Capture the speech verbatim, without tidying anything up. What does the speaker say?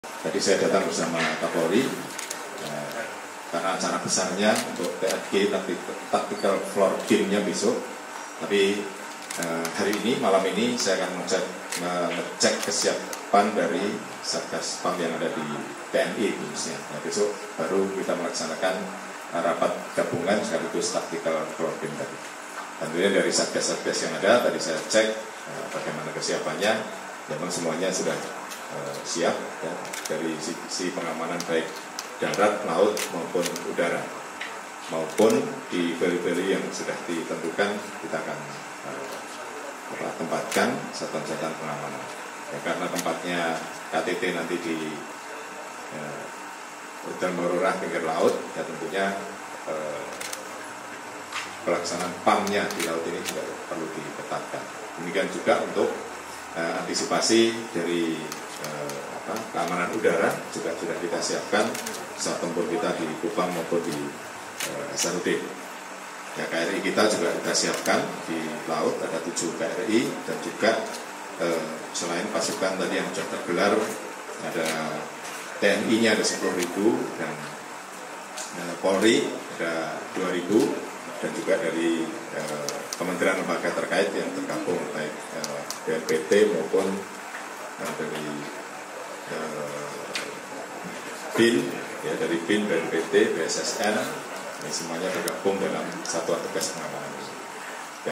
Tadi saya datang bersama Kapolri eh, karena acara besarnya untuk T F G Tactical Floor Game-nya besok. Tapi eh, hari ini, malam ini saya akan mengecek, mengecek kesiapan dari Satgas P A M yang ada di T N I khususnya. Nah, besok baru kita melaksanakan rapat gabungan sekaligus Tactical Floor Game tadi. Tentunya dari Satgas-Satgas yang ada, tadi saya cek eh, bagaimana kesiapannya, memang semuanya sudah eh, siap ya, dari sisi pengamanan baik darat, laut maupun udara, maupun di veri-veri yang sudah ditentukan kita akan eh, tempatkan satuan-satuan pengamanan. Ya, karena tempatnya K T T nanti di eh, Hutan Marurah pinggir laut, ya tentunya eh, pelaksanaan P A M-nya di laut ini juga perlu diketatkan. Demikian juga untuk eh, antisipasi dari eh, apa, keamanan udara juga sudah kita siapkan pesawat tempur kita di Kupang maupun di eh, Hasanuddin. Ya, K R I kita juga kita siapkan di laut, ada tujuh K R I dan juga eh, selain pasukan tadi yang sudah tergelar, ada T N I-nya ada sepuluh ribu dan eh, Polri ada dua ribu dan juga dari eh, kementerian lembaga terkait yang tergabung baik eh, B N P T maupun eh, dari eh, B I N, ya dari B I N, B N P T, B S S N, ini semuanya tergabung dalam satuan tugas pengamanan.